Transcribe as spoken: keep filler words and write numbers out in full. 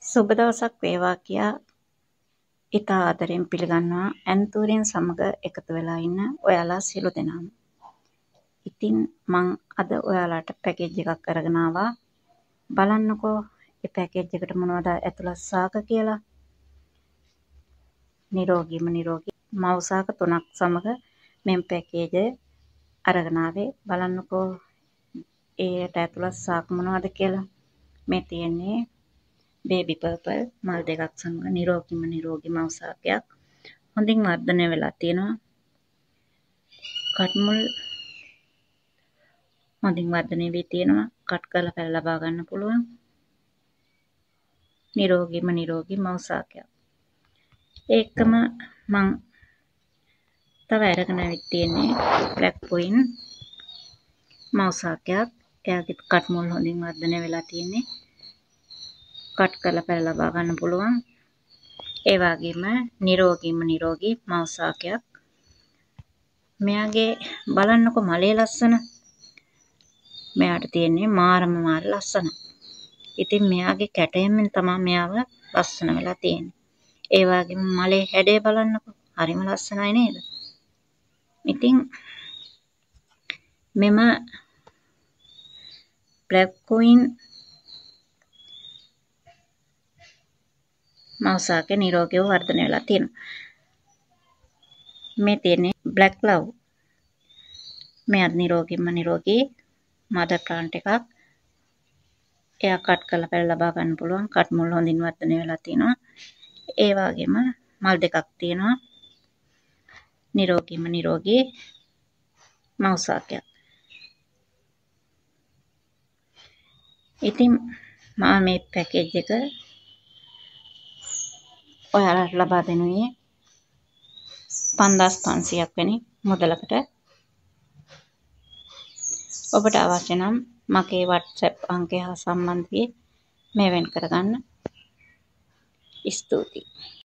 සුබ දවසක් වේවා කියා ඉතා ආදරෙන් පිළිගන්නවා ඇන්තූරියන් සමග එකතු වෙලා ඉන්න ඔයාලා සියලු දෙනාම. ඉතින් මං අද ඔයාලාට පැකේජ් එකක් අරගෙන ආවා. බලන්නකෝ මේ පැකේජ් එකට මොනවද ඇතුළත් සාක කියලා. නිරෝගීම නිරෝගී මව් සාක තුනක් සමග මෙම් පැකේජ් අරගෙන ආවේ. බලන්නකෝ ඒට ඇතුළත් සාක මොනවද කියලා. මේ තියෙන්නේ බේබි පර්පල් මල් දෙකක් සමග නිරෝගීම නිරෝගී මව් සාකයක්. හොඳින් වර්ධනය වෙලා තියෙනවා. කට්මුල් හොඳින් වර්ධනය වී තියෙනවා. කට් කරලා පැල ලබා ගන්න පුළුවන්. නිරෝගීම නිරෝගී මව් සාකයක්. ඒකම මං තව අරගෙන ආවිත් තියෙන්නේ බ්ලැක් කුයින් මව් සාකයක්. එයාගේ කට්මුල් හොඳින් වර්ධනය වෙලා තියෙන්නේ. කට් කරලා පැල ලබා ගන්න පුළුවන්. ඒ වගේම නිරෝගීම නිරෝගී මව් සාකයක්. මෙයාගේ බලන්නකෝ මලේ ලස්සන. මෙයාට තියෙන්නේ මාරම මාර ලස්සන. ඉතින් මෙයාගේ කැටයමෙන් තමයි මෙයාව ලස්සන වෙලා තියෙන්නේ. ඒ වගේම මලේ හැඩය බලන්නකෝ. හරිම ලස්සනයි නේද? ඉතින් මෙම බ්ලැක් කුයින් මව් සාකේ නිරෝගීව වර්ධනය වෙලා තියෙනවා. මේ තියෙන්නේ බ්ලැක් ලව්. මෙයාත් නිරෝගීම නිරෝගී මදර් ප්ලාන්ට් එකක්. එයා කට් කරලා පැල ලබා ගන්න පුළුවන්. කට් මුල් හොඳින් වර්ධනය වෙලා තිනවා. ඒ වගේම මල් දෙකක් තියෙනවා. නිරෝගීම නිරෝගී මව් සාකයක්. ඉතින් මම මේ පැකේජ් එක ඔයාලට ලබා දෙනුයේ පන්දාස් පන්සියයක් වැනි මුදලකට. ඔබට අවශ්‍ය නම් මගේ WhatsApp අංකය හා සම්බන්ධ වී මේ වෙන් කරගන්න. ස්තුතියි.